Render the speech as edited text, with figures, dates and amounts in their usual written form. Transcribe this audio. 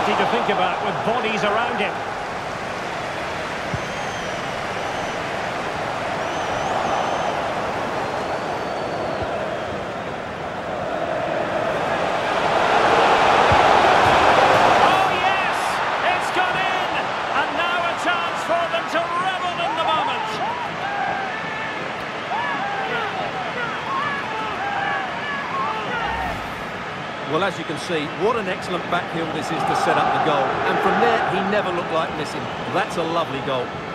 plenty to think about with bodies around him. Oh yes! It's gone in! And now a chance for them to revel in the moment. Well, as you can see, what an excellent back heel this is to set up the goal. And from there, he never looked like missing. That's a lovely goal.